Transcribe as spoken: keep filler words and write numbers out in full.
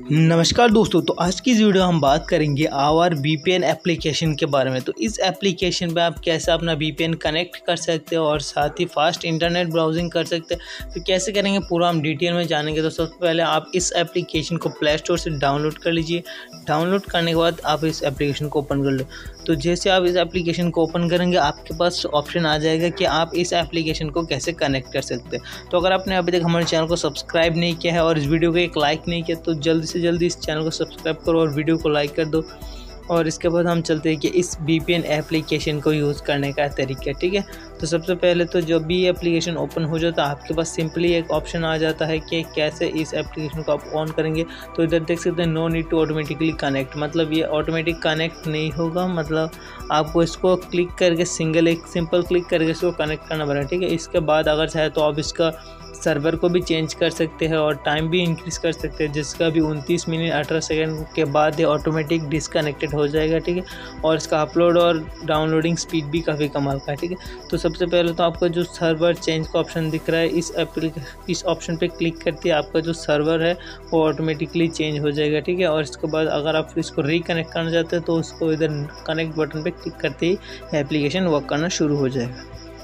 नमस्कार दोस्तों, तो आज की इस वीडियो हम बात करेंगे आवर वीपीएन एप्लीकेशन के बारे में। तो इस एप्लीकेशन पे आप कैसे अपना वीपीएन कनेक्ट कर सकते हो और साथ ही फास्ट इंटरनेट ब्राउजिंग कर सकते हैं। तो कैसे करेंगे पूरा हम डिटेल में जानेंगे। तो सबसे पहले आप इस एप्लीकेशन को प्ले स्टोर से डाउनलोड कर लीजिए। डाउनलोड करने के बाद आप इस एप्लीकेशन को ओपन कर लो। तो जैसे आप इस एप्लीकेशन को ओपन करेंगे आपके पास ऑप्शन आ जाएगा कि आप इस एप्लीकेशन को कैसे कनेक्ट कर सकते हैं। तो अगर आपने अभी तक हमारे चैनल को सब्सक्राइब नहीं किया है और इस वीडियो को एक लाइक नहीं किया तो जल्दी से जल्दी इस चैनल को सब्सक्राइब करो और वीडियो को लाइक कर दो। और इसके बाद हम चलते हैं कि इस वीपीएन एप्लीकेशन को यूज़ करने का तरीका। ठीक है, तो सबसे पहले तो जब भी एप्लीकेशन ओपन हो जाता है आपके पास सिंपली एक ऑप्शन आ जाता है कि कैसे इस एप्लीकेशन को आप ऑन करेंगे। तो इधर देख सकते हैं no need to automatically connect, मतलब ये ऑटोमेटिक कनेक्ट नहीं होगा, मतलब आपको इसको क्लिक करके सिंगल एक सिंपल क्लिक करके इसको कनेक्ट करना पड़ेगा। ठीक है, इसके बाद अगर चाहे तो आप इसका सर्वर को भी चेंज कर सकते हैं और टाइम भी इंक्रीज़ कर सकते हैं, जिसका भी उनतीस मिनट अठारह सेकंड के बाद ये ऑटोमेटिक डिसकनेक्टेड हो जाएगा। ठीक है, और इसका अपलोड और डाउनलोडिंग स्पीड भी काफ़ी कमाल का है। ठीक है, तो सबसे पहले तो आपका जो सर्वर चेंज का ऑप्शन दिख रहा है इस एप्लीकेशन इस ऑप्शन पे क्लिक करते ही आपका जो सर्वर है वो ऑटोमेटिकली चेंज हो जाएगा। ठीक है, और इसके बाद अगर आप इसको रिकनेक्ट करना चाहते हैं तो उसको इधर कनेक्ट बटन पर क्लिक करते ही एप्लीकेशन वर्क करना शुरू हो जाएगा।